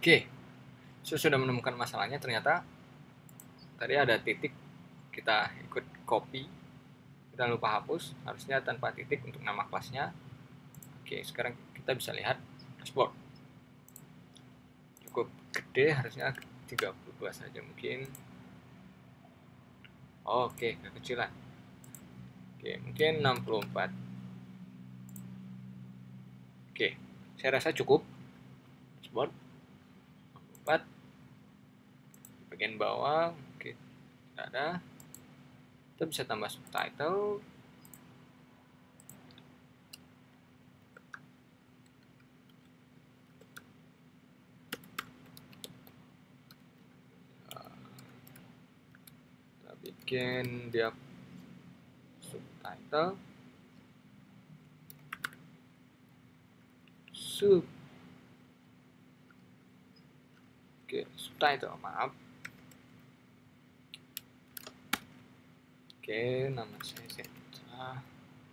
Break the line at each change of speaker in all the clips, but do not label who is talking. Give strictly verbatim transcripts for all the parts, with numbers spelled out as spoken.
Oke, saya sudah menemukan masalahnya. Ternyata tadi ada titik, kita ikut copy, kita lupa hapus, harusnya tanpa titik untuk nama kelasnya. Oke, sekarang kita bisa lihat dashboard. Cukup gede, harusnya tiga puluh dua saja mungkin. Oke, kekecilan. Oke, mungkin enam puluh empat. Oke, saya rasa cukup. Dashboard enam puluh empat. Bagian bawah, oke, tidak ada. Kita bisa tambah subtitle. Kita bikin dia subtitle. Sub. Oke, subtitle, maaf. Oke, nama saya Zeta.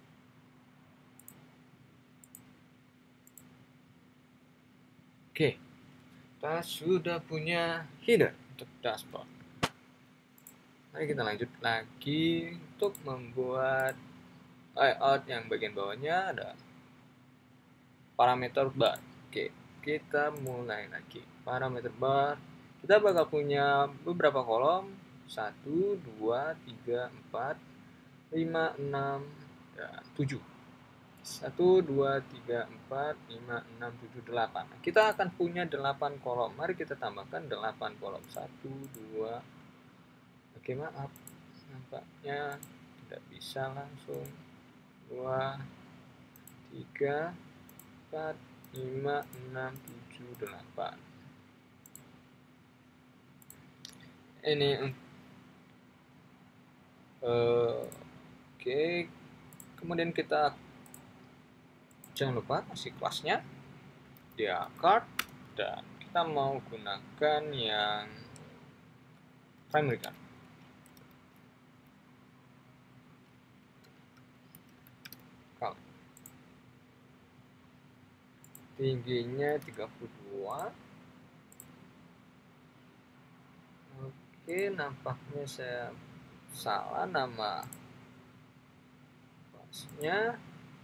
Oke, kita sudah punya header untuk dashboard. Mari kita lanjut lagi untuk membuat layout yang bagian bawahnya ada parameter bar. Oke, kita mulai lagi. Parameter bar, kita bakal punya beberapa kolom. satu, dua, tiga, empat, lima, enam, dan tujuh. satu, dua, tiga, empat, lima, enam, tujuh, delapan. Kita akan punya delapan kolom. Mari kita tambahkan delapan kolom. satu, dua. Oke, maaf. Nampaknya tidak bisa langsung. dua, tiga, empat, lima, enam, tujuh, delapan. Ini uh, oke. Kemudian kita jangan lupa kasih kelasnya dia card, dan kita mau gunakan yang primary card. Kalau tingginya tiga puluh dua. Oke, nampaknya saya salah nama kelasnya.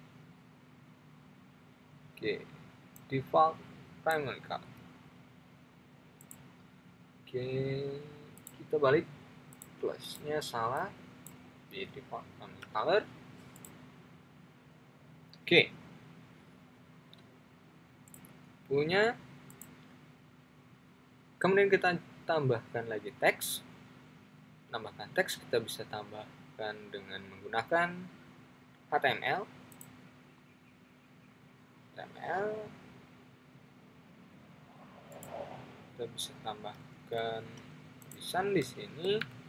Oke, default primary card. Oke, kita balik, kelasnya salah di default primary color. Oke, punya. Kemudian kita tambahkan lagi teks. Tambahkan teks, kita bisa tambahkan dengan menggunakan H T M L. H T M L. Kita bisa tambahkan tulisan di sini.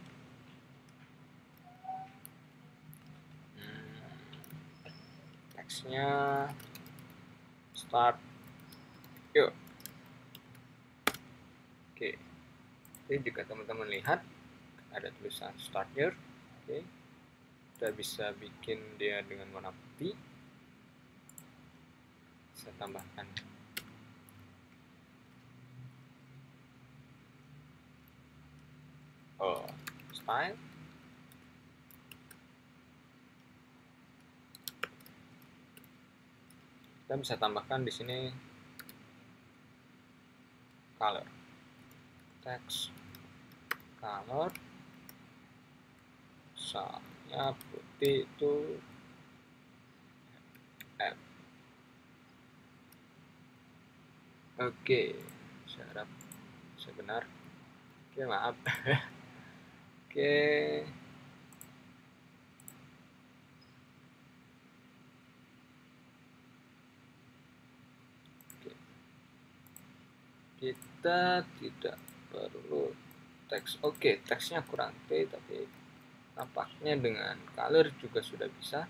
Hmm, teksnya start. Yuk. Oke. Jadi jika teman-teman lihat ada tulisan start here. Oke. Kita bisa bikin dia dengan warna putih. Saya tambahkan oh, style. Kita bisa tambahkan di sini color, text, color, misalnya putih itu F. Oke, saya harap saya benar. Oke, maaf. Oke. Oke. Kita tidak perlu teks. Oke, teksnya kurang T, tapi nampaknya dengan color juga sudah bisa.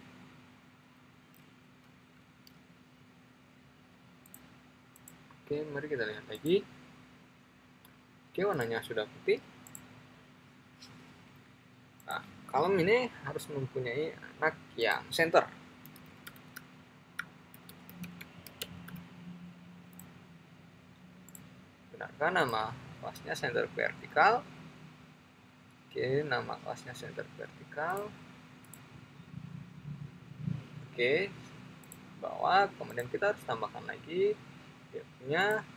Oke, mari kita lihat lagi. Oke, warnanya sudah putih. Nah, kolom ini harus mempunyai anak yang center. Benarkah nama kelasnya center vertikal? Oke, nama kelasnya center vertikal. Oke, bawah. Kemudian kita harus tambahkan lagi dia punya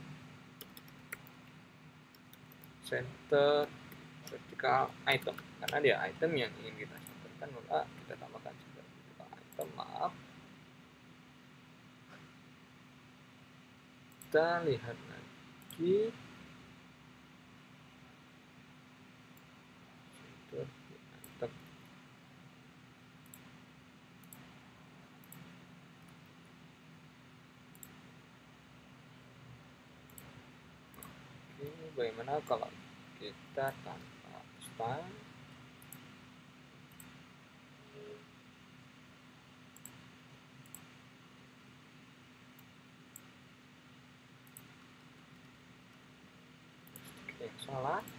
center vertikal item, karena dia item yang ingin kita centerkan, maka kita tambahkan center vertikal item. Maaf, kita lihat lagi center item. Oke, bagaimana kalau kita tanpa span? Yang salah.